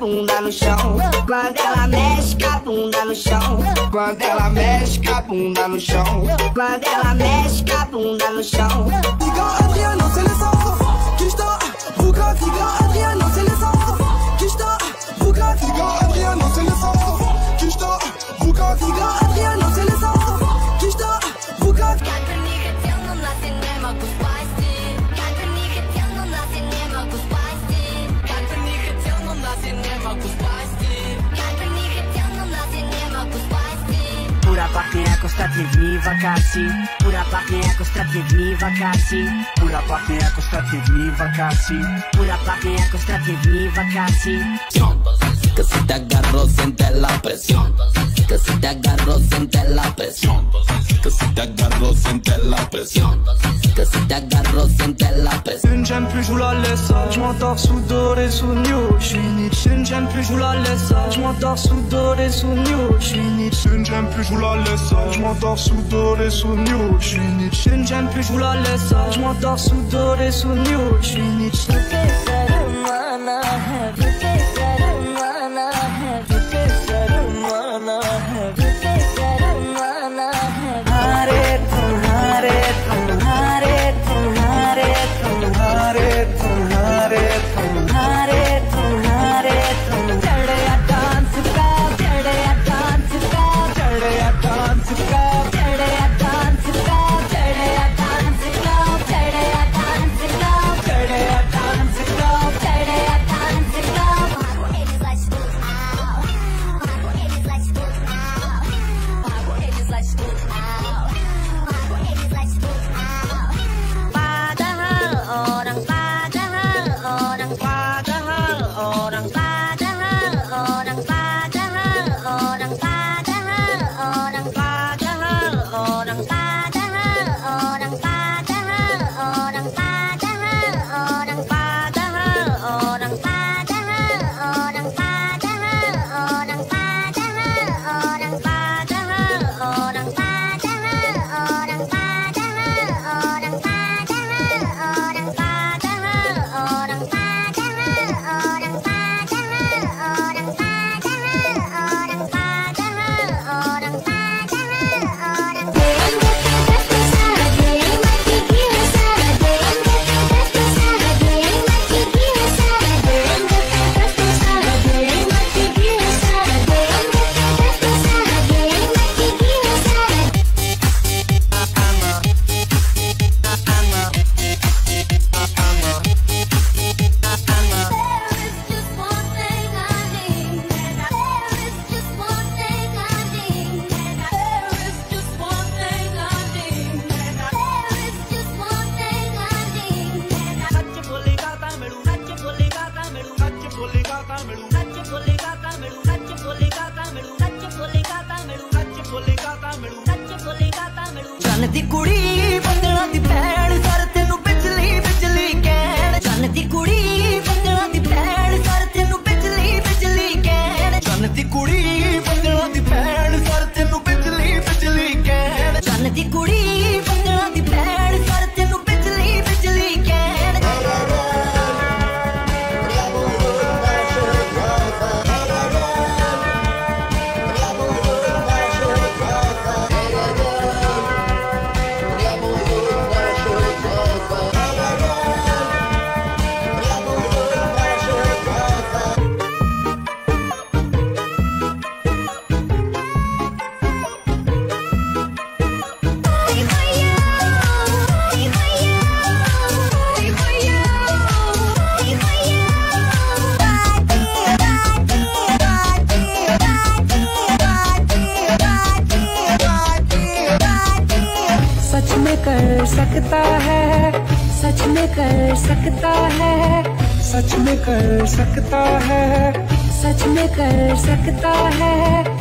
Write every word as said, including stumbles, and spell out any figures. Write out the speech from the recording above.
bunda no chão. Quando ela mexe com a bunda no chão. Quando ela mexe com a bunda no chão. Quando ela mexe com a bunda no chão. Fica Adriano, c'est le sang. Kishta, Buka, fica Adriano, c'est le sang. Kishta, Buka, fica Adriano, c'est le sang. Kishta, Buka, fica Adriano, c'est le sang. Kishta, Buka. Pura pachnie jak ostatnie dni wakacji. Pura pachnie jak ostatnie dni wakacji. Pura pachnie jak ostatnie dni wakacji. Pura pachnie jak ostatnie dni wakacji. Que si te agarro siente la presión. Que si te agarro siente la presión. Que si te agarro siente la presión. Que si te agarro siente la presión. Une j'aime plus, je vous la laisse. Je m'endors sous doré, sous new. Je suis niche. Une j'aime plus, je vous la laisse. Je m'endors sous doré, sous new. Je suis niche. Une j'aime plus, je vous la laisse. Je m'endors sous doré, sous new. Je suis niche. Une j'aime plus, je vous la laisse. Je m'endors sous doré, sous new. Je suis niche. चन्न दी कुड़ी बंदना दी भैन sir तेनू बिजली बिजली कहण चन्न दी कुड़ी बंदना दी भैन सर तेनू बिजली बिजली कहण चन्न दी कुड़ी बंदना दी भैन सर तेनू बिजली बिजली कहण चन्न दी कुड़ी बंदना दी भैन सर तेनू बिजली बिजली कहण कर सकता है, सच में कर सकता है, सच में कर सकता है, सच में कर सकता है।